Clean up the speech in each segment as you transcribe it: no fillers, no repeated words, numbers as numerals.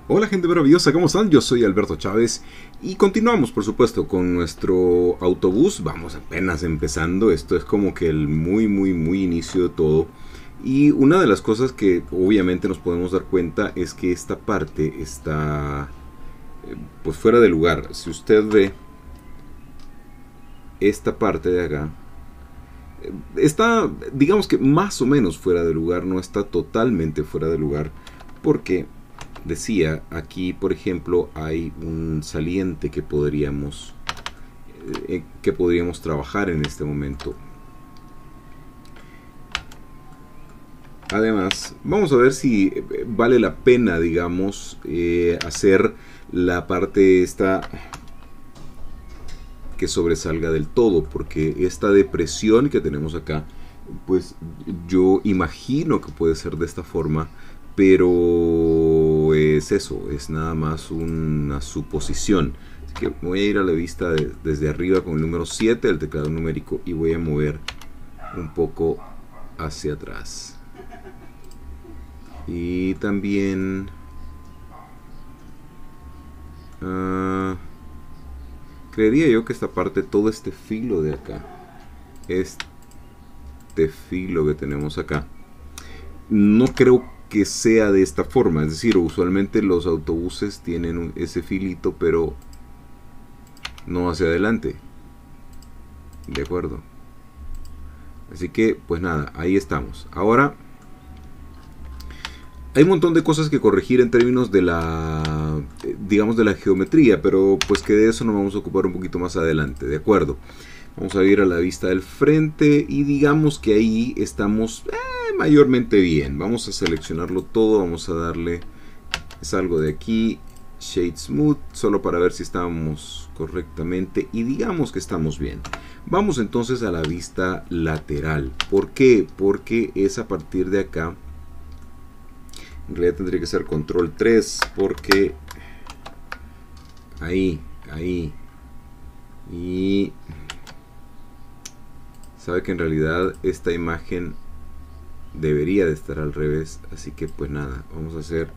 Hola gente maravillosa, ¿cómo están? Yo soy Alberto Chávez y continuamos por supuesto con nuestro autobús. Vamos apenas empezando, esto es como que el muy inicio de todo. Y una de las cosas que obviamente nos podemos dar cuenta es que esta parte está pues fuera de lugar. Si usted ve esta parte de acá, está digamos que más o menos fuera de lugar, no está totalmente fuera de lugar porque decía aquí por ejemplo hay un saliente que podríamos trabajar en este momento. Además vamos a ver si vale la pena digamos hacer la parte esta que sobresalga del todo, porque esta depresión que tenemos acá pues yo imagino que puede ser de esta forma, pero es eso, es nada más una suposición. Así que voy a ir a la vista desde arriba con el número 7 del teclado numérico y voy a mover un poco hacia atrás. Y también creería yo que esta parte, todo este filo de acá, este filo que tenemos acá, no creo que sea de esta forma. Es decir, usualmente los autobuses tienen ese filito, pero no hacia adelante. De acuerdo. Así que, pues nada, ahí estamos. Ahora, hay un montón de cosas que corregir en términos de la, digamos, de la geometría, pero pues que de eso nos vamos a ocupar un poquito más adelante. De acuerdo. Vamos a ir a la vista del frente y digamos que ahí estamos mayormente bien. Vamos a seleccionarlo todo, vamos a darle, salgo de aquí, Shade Smooth, solo para ver si estamos correctamente y digamos que estamos bien. Vamos entonces a la vista lateral. ¿Por qué? Porque es a partir de acá. En realidad tendría que ser control 3 porque ahí y sabe que en realidad esta imagen debería de estar al revés, así que pues nada, vamos a hacer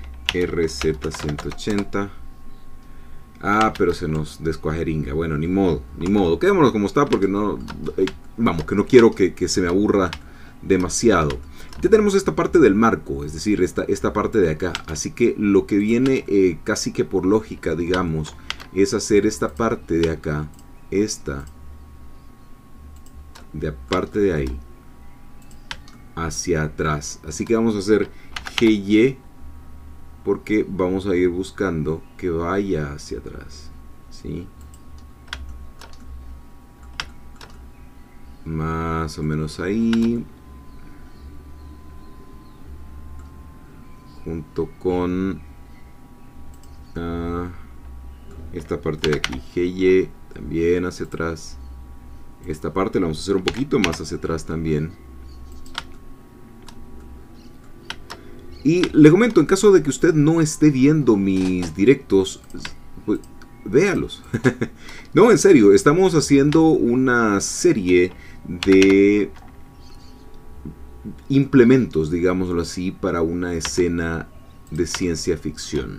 RZ180. Pero se nos descuajeringa. Bueno, ni modo, quedémonos como está porque no, vamos, que no quiero que se me aburra demasiado. Ya tenemos esta parte del marco, es decir, esta parte de acá, así que lo que viene casi que por lógica, digamos, es hacer esta parte de acá, de parte de ahí hacia atrás. Así que vamos a hacer GY porque vamos a ir buscando que vaya hacia atrás, ¿sí? Más o menos ahí, junto con esta parte de aquí, GY también hacia atrás. Esta parte la vamos a hacer un poquito más hacia atrás también. Y le comento, en caso de que usted no esté viendo mis directos, pues véalos. No, en serio, estamos haciendo una serie de implementos, digámoslo así, para una escena de ciencia ficción.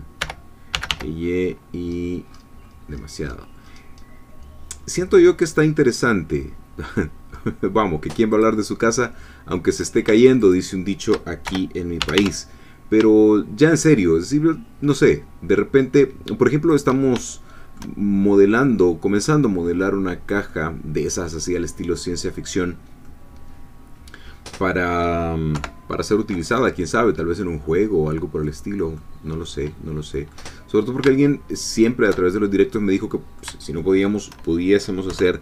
Y demasiado. Siento yo que está interesante. Vamos, que quién va a hablar de su casa aunque se esté cayendo, dice un dicho aquí en mi país. Pero ya en serio, es decir, no sé, de repente, por ejemplo, estamos comenzando a modelar una caja de esas así al estilo ciencia ficción para ser utilizada, quién sabe, tal vez en un juego o algo por el estilo, no lo sé. Sobre todo porque alguien siempre a través de los directos me dijo que pues, si no pudiésemos hacer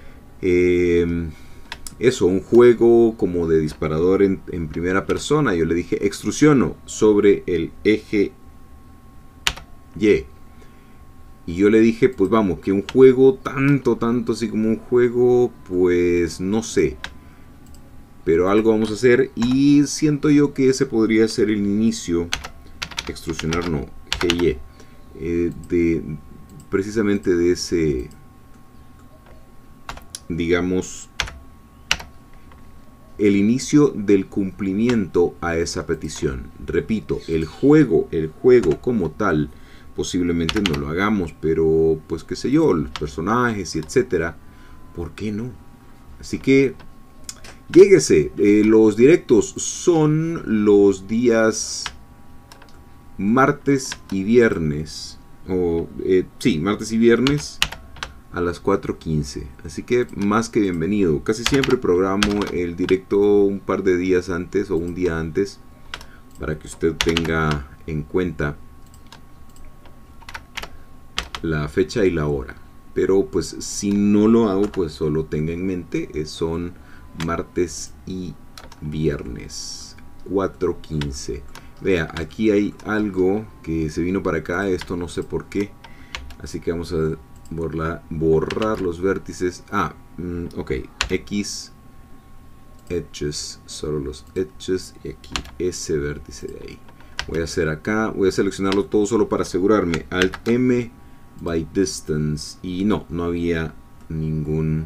eso, un juego como de disparador en primera persona. Yo le dije, extrusiono sobre el eje Y. Y yo le dije, pues vamos, que un juego tanto así como un juego, pues no sé. Pero algo vamos a hacer y siento yo que ese podría ser el inicio, extrusionar no, GY, precisamente de ese, digamos, el inicio del cumplimiento a esa petición. Repito, el juego como tal, posiblemente no lo hagamos, pero pues qué sé yo, los personajes y etcétera, ¿por qué no? Así que lléguese. Los directos son los días martes y viernes, sí, martes y viernes a las 4:15, así que más que bienvenido. Casi siempre programo el directo un par de días antes o un día antes para que usted tenga en cuenta la fecha y la hora, pero pues si no lo hago, pues solo tenga en mente son martes y viernes 4:15. Vea, aquí hay algo que se vino para acá, esto no sé por qué, así que vamos a borrar los vértices. Ok, X edges, solo los edges, y aquí ese vértice de ahí. Voy a hacer acá, voy a seleccionarlo todo solo para asegurarme. Alt M by distance, y no había ningún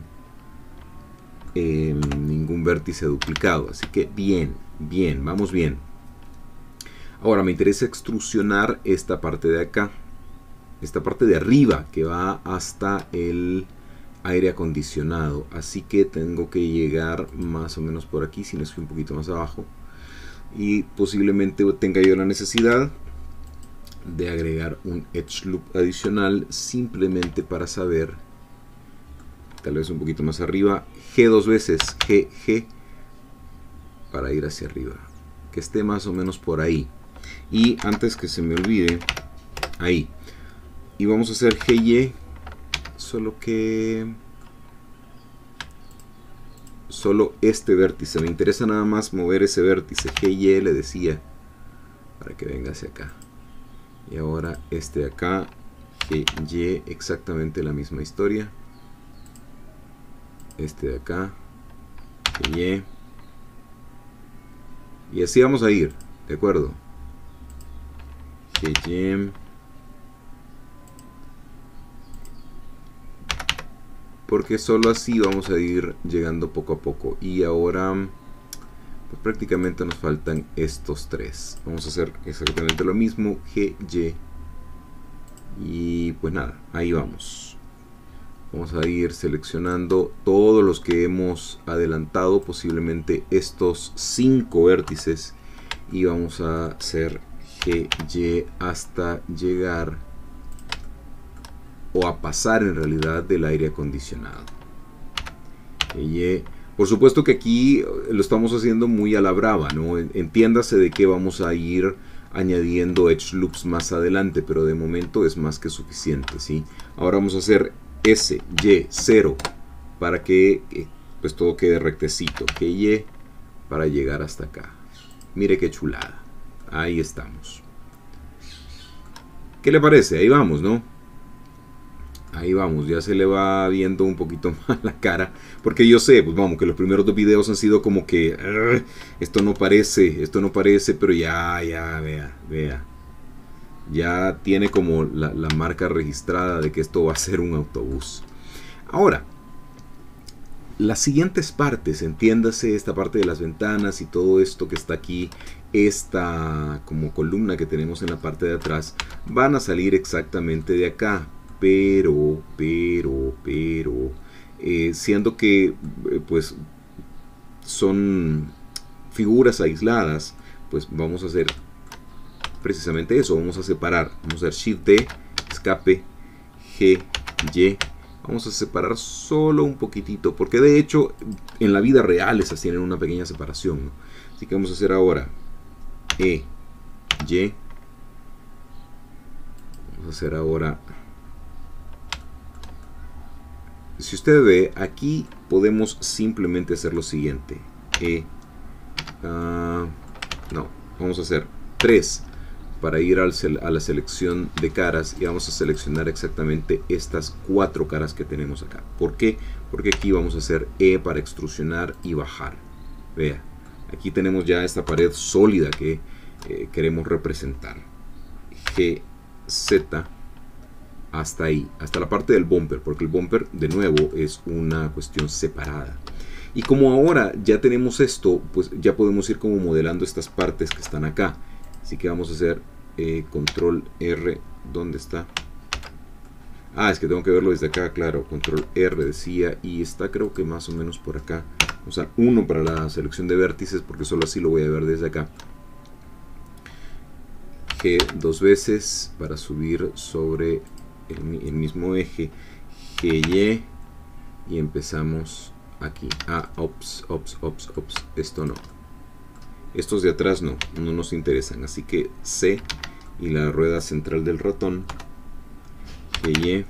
vértice duplicado, así que bien, vamos bien. Ahora me interesa extrusionar esta parte de acá, esta parte de arriba que va hasta el aire acondicionado, así que tengo que llegar más o menos por aquí, si no es que un poquito más abajo, y posiblemente tenga yo la necesidad de agregar un edge loop adicional simplemente para saber, tal vez un poquito más arriba, G dos veces, G, para ir hacia arriba, que esté más o menos por ahí. Y antes que se me olvide, ahí, y vamos a hacer GY, solo este vértice, me interesa nada más mover ese vértice, GY le decía, para que venga hacia acá. Y ahora este de acá, GY, exactamente la misma historia. Este de acá, GY. Y así vamos a ir, ¿de acuerdo? GY. Porque solo así vamos a ir llegando poco a poco. Y ahora pues prácticamente nos faltan estos tres. Vamos a hacer exactamente lo mismo, GY. Y pues nada, ahí vamos. Vamos a ir seleccionando todos los que hemos adelantado, posiblemente estos 5 vértices, y vamos a hacer GY hasta llegar, o a pasar en realidad, del aire acondicionado. GY. Por supuesto que aquí lo estamos haciendo muy a la brava, ¿no? Entiéndase de que vamos a ir añadiendo edge loops más adelante, pero de momento es más que suficiente, ¿sí? Ahora vamos a hacer S, Y, 0, para que pues todo quede rectecito. GY para llegar hasta acá. Mire qué chulada. Ahí estamos. ¿Qué le parece? Ahí vamos, ¿no? Ahí vamos, ya se le va viendo un poquito más la cara, porque yo sé, pues vamos, que los primeros 2 videos han sido como que esto no parece, pero ya, vea, ya tiene como la marca registrada de que esto va a ser un autobús. Ahora, las siguientes partes, entiéndase esta parte de las ventanas y todo esto que está aquí, esta como columna que tenemos en la parte de atrás, van a salir exactamente de acá. Pero, siendo que pues son figuras aisladas, pues vamos a hacer precisamente eso, vamos a separar, vamos a hacer Shift D, escape, G, Y, vamos a separar solo un poquitito, porque de hecho en la vida real esas tienen una pequeña separación, ¿no? Así que vamos a hacer ahora Y, vamos a hacer ahora. Si usted ve, aquí podemos simplemente hacer lo siguiente. No, vamos a hacer 3 para ir a la selección de caras, y vamos a seleccionar exactamente estas 4 caras que tenemos acá. ¿Por qué? Porque aquí vamos a hacer E para extrusionar y bajar. Vea, aquí tenemos ya esta pared sólida que queremos representar. GZ hasta ahí, hasta la parte del bumper, porque el bumper de nuevo es una cuestión separada. Y como ahora ya tenemos esto, pues ya podemos ir como modelando estas partes que están acá. Así que vamos a hacer control R. ¿Dónde está? Ah, es que tengo que verlo desde acá, claro. Control R decía, y está creo que más o menos por acá. O sea, 1 para la selección de vértices, porque solo así lo voy a ver desde acá. G 2 veces para subir sobre el mismo eje. GY y empezamos aquí. Ah, ops. Esto no. Estos de atrás no nos interesan. Así que C y la rueda central del ratón. GY.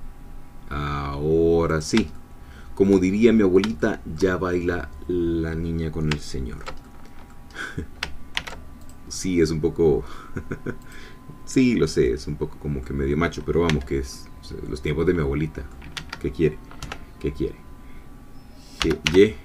Ahora sí. Como diría mi abuelita, ya baila la niña con el señor. Sí, es un poco... sí, lo sé, es un poco como que medio macho, pero vamos, que es los tiempos de mi abuelita. ¿Qué quiere? ¿Qué quiere? Y.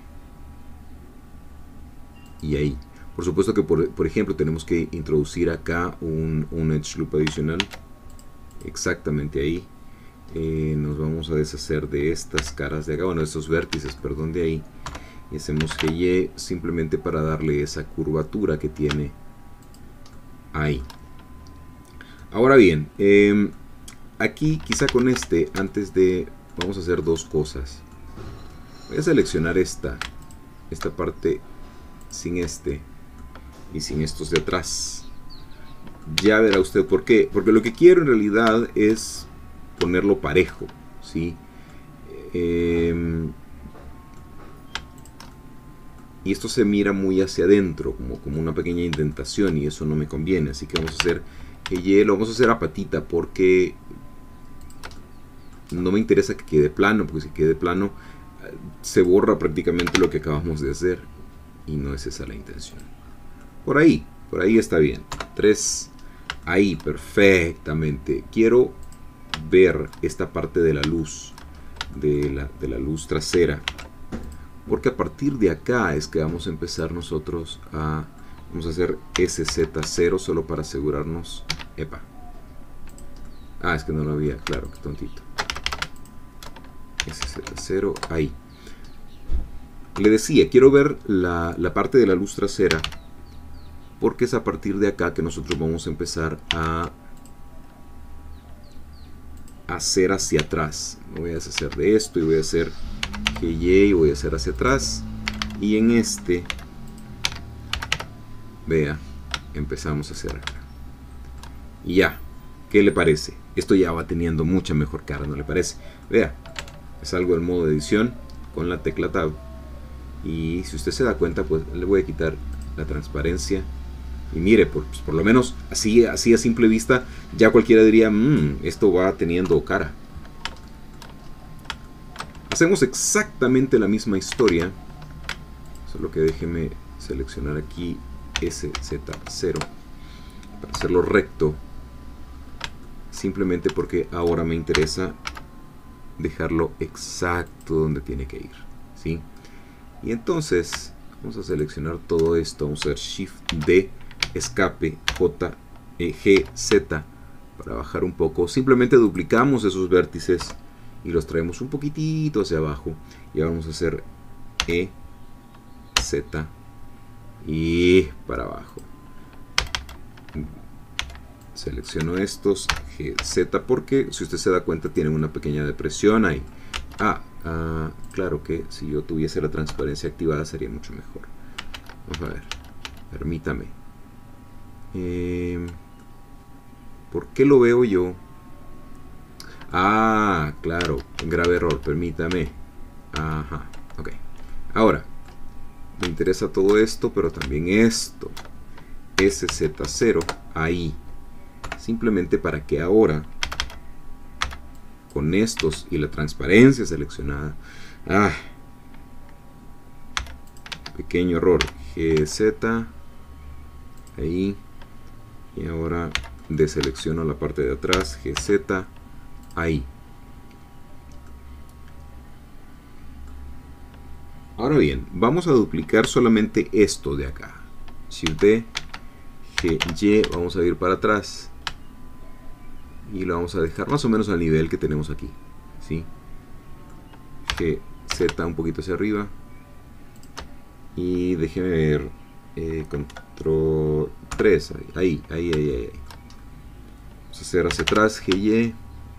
Y ahí. Por supuesto que, por ejemplo, tenemos que introducir acá un edge loop adicional. Exactamente ahí. Nos vamos a deshacer de estas caras de acá, bueno, de estos vértices, perdón, de ahí. Y hacemos Y simplemente para darle esa curvatura que tiene ahí. Ahora bien, aquí quizá con vamos a hacer dos cosas. Voy a seleccionar esta parte sin y sin estos de atrás. Ya verá usted por qué. Porque lo que quiero en realidad es ponerlo parejo, ¿sí? Y esto se mira muy hacia adentro, como una pequeña indentación, y eso no me conviene. Así que vamos a hacer que lo vamos a hacer a patita, porque no me interesa que quede plano, porque si quede plano se borra prácticamente lo que acabamos de hacer, y no es esa la intención. Por ahí está bien. 3, ahí, perfectamente. Quiero ver esta parte de la luz, de la luz trasera, porque a partir de acá es que vamos a empezar nosotros vamos a hacer SZ0 solo para asegurarnos. Epa. Ah, es que no lo había, claro, qué tontito. SZ0, ahí. Le decía, quiero ver la parte de la luz trasera, porque es a partir de acá que nosotros vamos a empezar a hacer hacia atrás. Me voy a deshacer de esto y voy a hacer GY, voy a hacer hacia atrás, y en vea, empezamos a hacer acá. Y ya, ¿qué le parece? Esto ya va teniendo mucha mejor cara, ¿no le parece? Vea, salgo del modo de edición con la tecla Tab, y si usted se da cuenta, pues le voy a quitar la transparencia. Y mire, por lo menos así a simple vista, ya cualquiera diría, esto va teniendo cara. Hacemos exactamente la misma historia, solo que déjeme seleccionar aquí SZ0 para hacerlo recto, simplemente porque ahora me interesa dejarlo exacto donde tiene que ir, ¿sí? Y entonces vamos a seleccionar todo esto, vamos a hacer Shift D, escape, GZ para bajar un poco. Simplemente duplicamos esos vértices y los traemos un poquitito hacia abajo, y ahora vamos a hacer Z y para abajo. Selecciono estos, GZ, porque si usted se da cuenta tienen una pequeña depresión ahí. Claro que si yo tuviese la transparencia activada sería mucho mejor. Vamos a ver, permítame. ¿Por qué lo veo yo? Claro, grave error, permítame. Ajá, ok. Ahora, me interesa todo esto, pero también esto. SZ0, ahí. Simplemente para que ahora, con estos y la transparencia seleccionada, pequeño error, GZ, ahí, y ahora deselecciono la parte de atrás, GZ, ahí. Ahora bien, vamos a duplicar solamente esto de acá. Shift D, GY, vamos a ir para atrás y lo vamos a dejar más o menos al nivel que tenemos aquí, ¿sí? GZ un poquito hacia arriba, Y déjeme ver. Control 3. Ahí. Vamos a hacer hacia atrás, GY.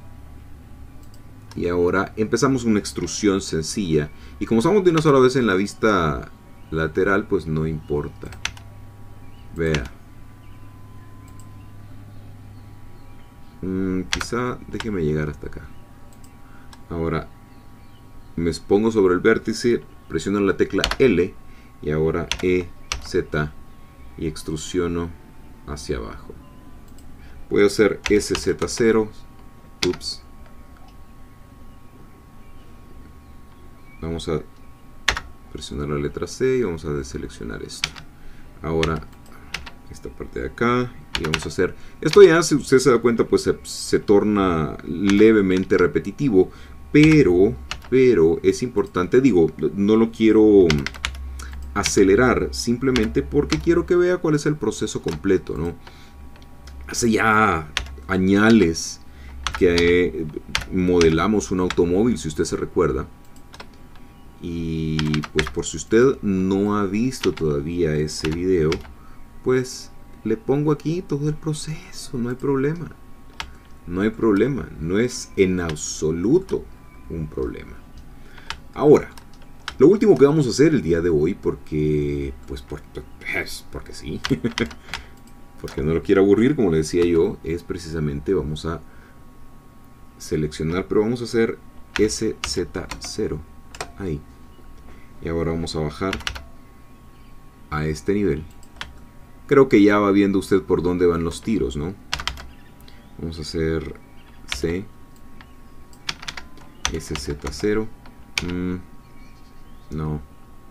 Y ahora empezamos una extrusión sencilla. Y como estamos de una sola vez en la vista lateral, pues no importa. Vea. Quizá déjeme llegar hasta acá. Ahora me pongo sobre el vértice, presiono la tecla L y ahora E, Z y extrusiono hacia abajo. Voy a hacer SZ0. Ups. Vamos a presionar la letra C y vamos a deseleccionar esto. Ahora esta parte de acá y vamos a hacer esto. Ya, si usted se da cuenta, pues se torna levemente repetitivo, pero es importante, digo, no lo quiero acelerar simplemente porque quiero que vea cuál es el proceso completo, ¿no? Hace ya añales que modelamos un automóvil, si usted se recuerda. Y pues por si usted no ha visto todavía ese video, pues le pongo aquí todo el proceso, no hay problema. No hay problema, no es en absoluto un problema. Ahora, lo último que vamos a hacer el día de hoy, porque sí, porque no lo quiero aburrir, como le decía yo, es precisamente, vamos a seleccionar, pero vamos a hacer SZ0. Ahí. Y ahora vamos a bajar a este nivel. Creo que ya va viendo usted por dónde van los tiros, ¿no? Vamos a hacer C, SZ0. No.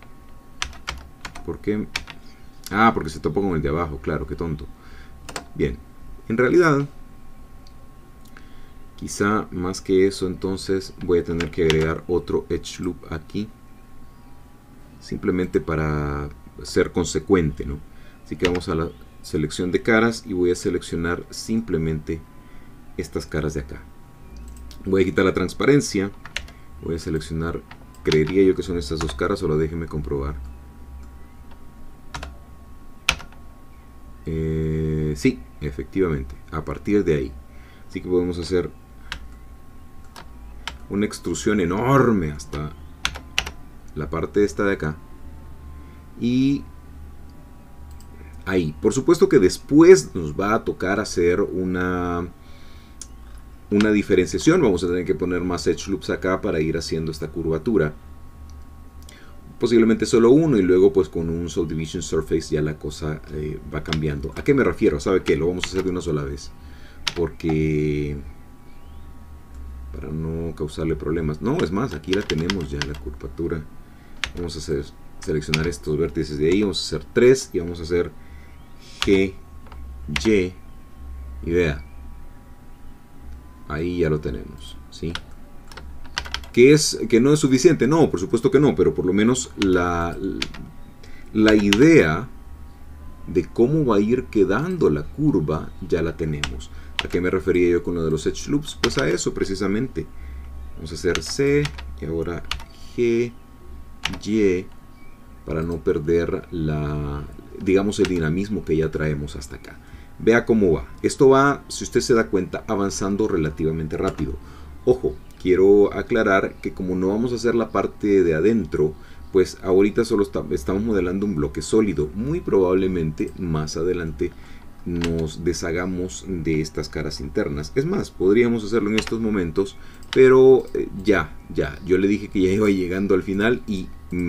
¿Por qué? Ah, porque se topa con el de abajo, claro, qué tonto. Bien, en realidad, quizá más que eso, entonces voy a tener que agregar otro edge loop aquí. Simplemente para ser consecuente, ¿no? Así que vamos a la selección de caras y voy a seleccionar simplemente estas caras de acá. Voy a quitar la transparencia. Voy a seleccionar, creería yo que son estas dos caras, solo déjenme comprobar. Sí, efectivamente, a partir de ahí. Así que podemos hacer una extrusión enorme hasta la parte esta de acá. Y ahí, por supuesto que después nos va a tocar hacer una diferenciación. Vamos a tener que poner más edge loops acá para ir haciendo esta curvatura. Posiblemente solo uno, y luego pues con un subdivision surface ya la cosa va cambiando. ¿A qué me refiero? ¿Sabe qué? Lo vamos a hacer de una sola vez, porque para no causarle problemas. No, es más, aquí la tenemos ya, la curvatura. Vamos a seleccionar estos vértices de ahí, vamos a hacer 3 y vamos a hacer G, Y, y vea, ahí ya lo tenemos, ¿sí? ¿Que no es suficiente? No, por supuesto que no, pero por lo menos la idea de cómo va a ir quedando la curva ya la tenemos. ¿A qué me refería yo con lo de los edge loops? Pues a eso precisamente. Vamos a hacer C y ahora G, Y, para no perder digamos el dinamismo que ya traemos hasta acá. Vea cómo va. Esto va, si usted se da cuenta, avanzando relativamente rápido. Ojo, quiero aclarar que como no vamos a hacer la parte de adentro, pues ahorita solo estamos modelando un bloque sólido. Muy probablemente más adelante nos deshagamos de estas caras internas. Es más, podríamos hacerlo en estos momentos, pero ya, yo le dije que ya iba llegando al final y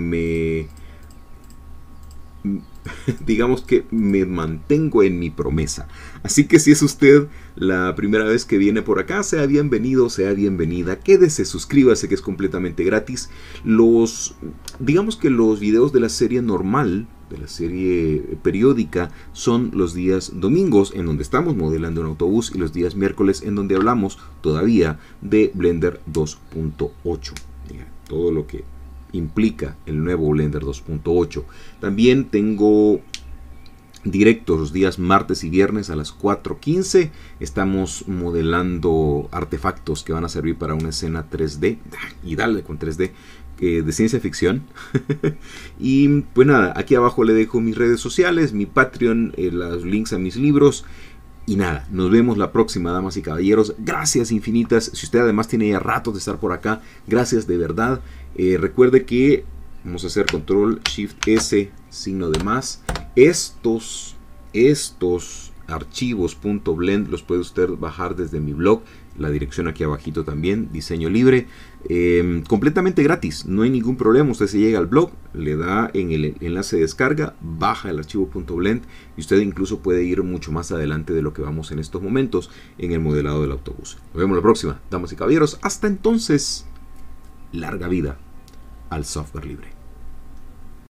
digamos que me mantengo en mi promesa. Así que si es usted la primera vez que viene por acá, sea bienvenido, sea bienvenida. Quédese, suscríbase, que es completamente gratis. Digamos que los videos de la serie normal, de la serie periódica, son los días domingos, en donde estamos modelando un autobús, y los días miércoles, en donde hablamos todavía de Blender 2.8. Todo lo que implica el nuevo Blender 2.8. También tengo directos los días martes y viernes a las 4:15. Estamos modelando artefactos que van a servir para una escena 3D. Y dale con 3D. de ciencia ficción. Y pues nada, aquí abajo le dejo mis redes sociales, mi Patreon, los links a mis libros. Y nada, nos vemos la próxima, damas y caballeros. Gracias infinitas. Si usted además tiene ya ratos de estar por acá, gracias de verdad. Recuerde que vamos a hacer control shift S, signo de más. Estos archivos .blend los puede usted bajar desde mi blog. La dirección aquí abajito también, diseño libre, completamente gratis, no hay ningún problema. Usted se llega al blog, le da en el enlace de descarga, baja el archivo .blend y usted incluso puede ir mucho más adelante de lo que vamos en estos momentos en el modelado del autobús. Nos vemos la próxima, damas y caballeros. Hasta entonces, larga vida al software libre.